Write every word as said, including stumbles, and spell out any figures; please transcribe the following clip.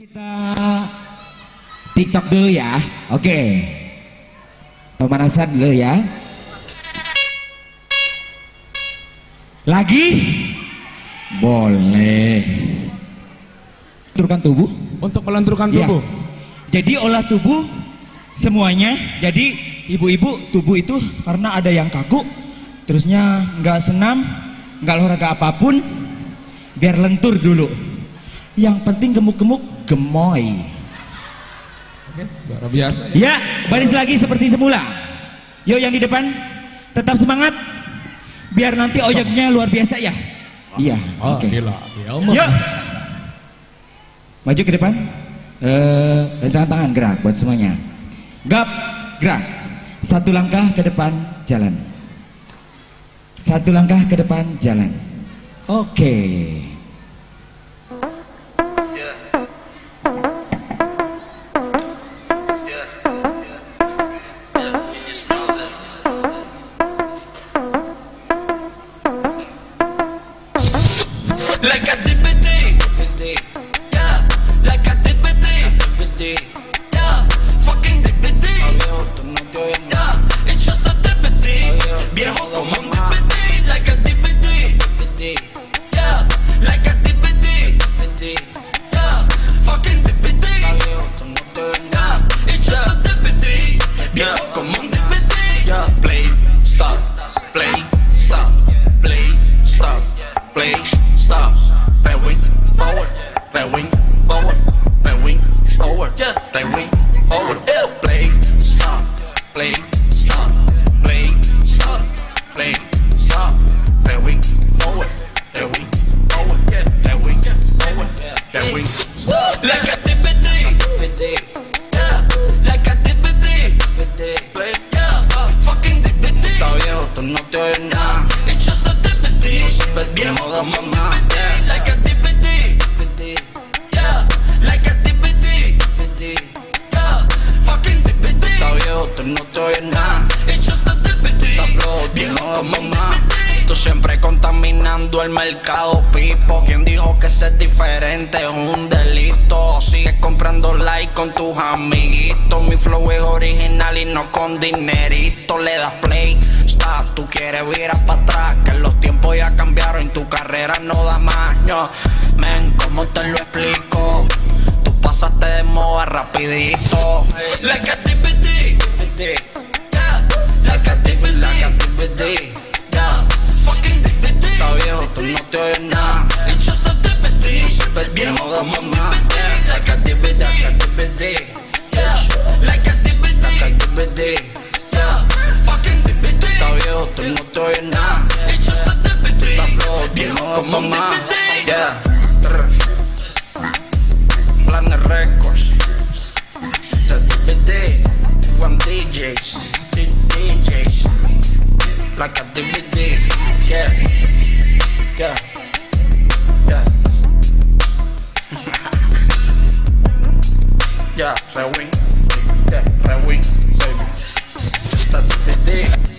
Kita TikTok dulu ya. Oke. Pemanasan dulu ya. Lagi? Boleh. Melenturkan tubuh. Untuk melenturkan Ya. tubuh. Jadi olah tubuh semuanya. Jadi ibu-ibu tubuh itu karena ada yang kaku, terusnya nggak senam, nggak olahraga apapun, biar lentur dulu. Yang penting gemuk-gemuk gemoy. Oke, luar biasa ya. Ya, baris lagi seperti semula. Yuk yang di depan, tetap semangat. Biar nanti oyaknya luar biasa ya. Iya, Oh, oke. gila. Yuk, maju ke depan. Eh, rencana tangan gerak buat semuanya. Gap, gerak. Satu langkah ke depan, jalan. Satu langkah ke depan, jalan. Oke. Like a D V D, yeah. Like a D V D, yeah. Fucking D V D, yeah. It's just a D V D, viejo como un D V D. Like a D V D, yeah. Like a D V D, yeah. Fucking D V D, yeah. It's just a D V D, viejo como un D V D. Yeah. Play, stop, play, stop, play, stop, play. Stop, rewind, forward, rewind, forward, rewind, forward, yeah, rewind, forward, yeah. Play, stop, play, stop, play, stop, play, stop, rewind, forward, rewind, forward, yeah, rewind, forward, rewind, like a D V D, yeah, like a D V D, play, yeah, fucking D V D. Está viejo, tú no te oyes nada. It's just a D V D, viejo de mamá. Like a D V D, yeah, like a D V D, yeah, fucking D V D. Está viejo, tú no te oyes nada. It's just a D V D, está flojo, viejo como mamá. Tú siempre contaminando el mercado, pipo. Quien dijo que ser diferente es un delito? Sigues comprando like con tus amiguitos. Mi flow es original y no con dinerito. Le das play, stop, tú quieres virar para atrás, que los tiempos ya cambiaron y tu carrera no da más. No, men, ¿cómo te lo explico? Tú pasaste de moda rapidito. Like a D V D, yeah, like a D V D, like a D V D, yeah, fucking D V D. Está viejo, tú no te oyes nada. It's just a D V D, viejo de mamá. Like a D V D, like a D V D, yeah, like a D V D, like a D V D, yeah, fucking D V D. Está viejo, tú no te oyes nada. It's just a D V D, está flojo, viejo como mamá. Yeah, Planet Records, it's a D V D, one D Js, D Js, like a D V D, yeah, yeah, yeah, yeah, rewind, yeah, rewind, baby, it's a D V D.